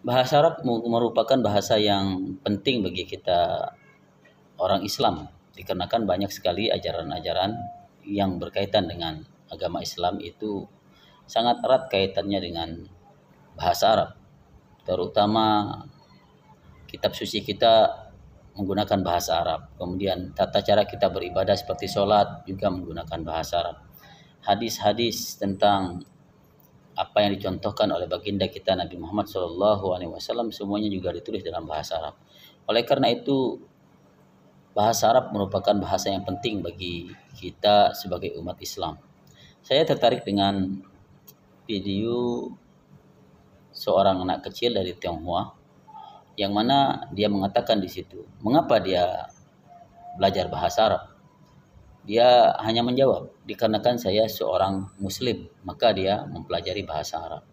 Bahasa Arab merupakan bahasa yang penting bagi kita orang Islam, dikarenakan banyak sekali ajaran-ajaran yang berkaitan dengan agama Islam itu sangat erat kaitannya dengan bahasa Arab, terutama kitab suci kita menggunakan bahasa Arab. Kemudian tata cara kita beribadah seperti sholat juga menggunakan bahasa Arab. Hadis-hadis tentang apa yang dicontohkan oleh baginda kita Nabi Muhammad SAW semuanya juga ditulis dalam bahasa Arab. Oleh karena itu, bahasa Arab merupakan bahasa yang penting bagi kita sebagai umat Islam. Saya tertarik dengan video seorang anak kecil dari Tionghoa yang mana dia mengatakan di situ, mengapa dia belajar bahasa Arab? Dia hanya menjawab, dikarenakan saya seorang Muslim, maka dia mempelajari bahasa Arab.